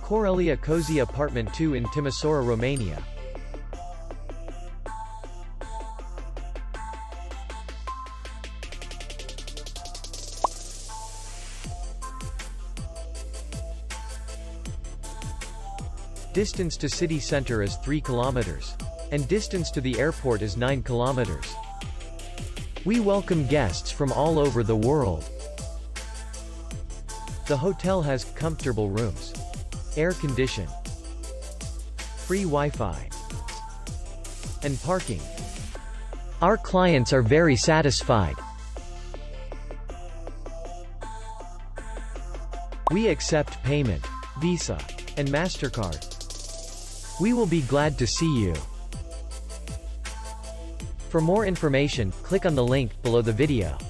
Corelia Cozy Apartment 2 in Timisoara, Romania. Distance to city center is 3 kilometers. And distance to the airport is 9 kilometers. We welcome guests from all over the world. The hotel has comfortable rooms, air condition, free Wi-Fi, and parking. Our clients are very satisfied. We accept payment, Visa, and MasterCard. We will be glad to see you. For more information, click on the link below the video.